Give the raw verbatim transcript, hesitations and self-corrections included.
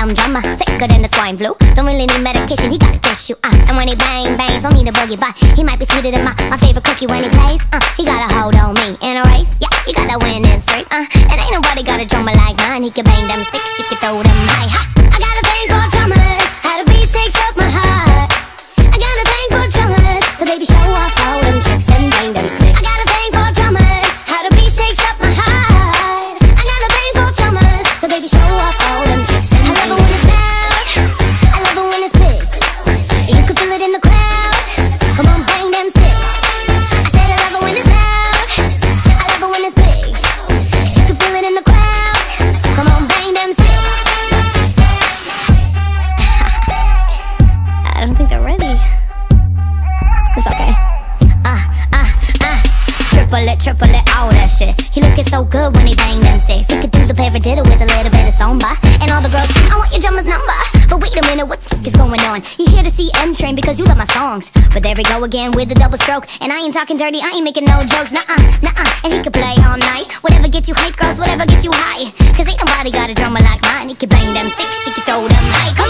dumb drummer, sicker than the swine flu. Don't really need medication, he got a tissue. Uh, and when he bang bangs, don't need a boogie, but he might be sweeter than my, my favorite cookie when he plays. Uh, he got a hold on me in a race. Yeah, he got a winning streak. Uh, and ain't nobody got a drummer like mine. He can bang them six, he can throw them high. Ha! I got a thing for drummers, how the beat shakes up my heart. I got a thing for drummers, so baby show off all them tricks and bang them sticks. I got a thing for drummers, how the beat shakes up my heart. I got a thing for drummers, so baby show off all them tricks and bang them sticks. I love it when it's big, you can feel it in the crowd. Come on, bang them sticks. I said I love it when it's loud, I love it when it's big, 'cause you can feel it in the crowd. Come on, bang them sticks. I don't think they're ready. It's okay. Uh, uh, uh Triple it, triple it, all that shit. He looking so good when he bang them sticks. He could do the paradiddle with a little bit of zumba. And all the girls, I want your drummer's number. But wait a minute, what the is going on? You here to see M Train because you love my songs. But there we go again with the double stroke. And I ain't talking dirty, I ain't making no jokes. Nuh-uh, nuh-uh, and he can play all night. Whatever gets you hype, girls, whatever gets you high. 'Cause ain't nobody got a drummer like mine. He can bang them sticks, he can throw them like